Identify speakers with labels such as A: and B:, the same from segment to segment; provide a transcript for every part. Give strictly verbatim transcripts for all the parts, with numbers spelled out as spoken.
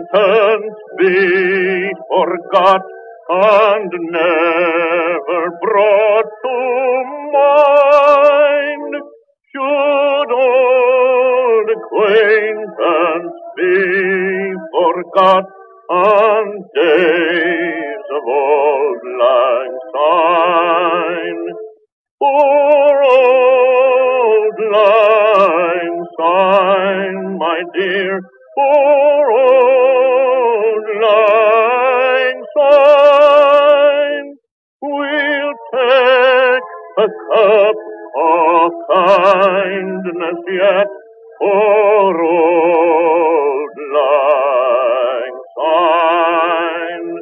A: acquaintance be forgot and never brought to mind? Should old acquaintance be forgot and days of old lang syne? Poor old lang syne, my dear, poor old lang syne. We'll take a cup of kindness yet for old lang syne.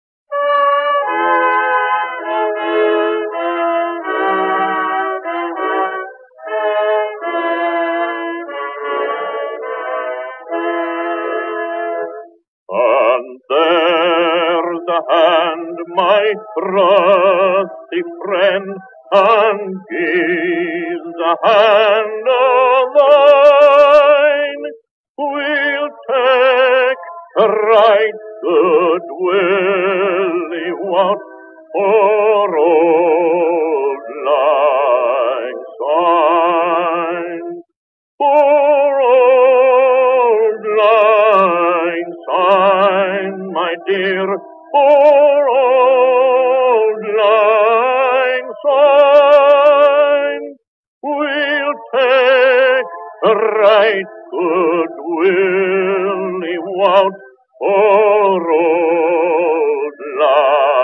A: And there's a hand, my trusty friend, and gives a hand of thine. We'll take a right good willy wot for old lang syne. For old lang syne, my dear, for old lang syne. We'll take a right good willy wot for old lang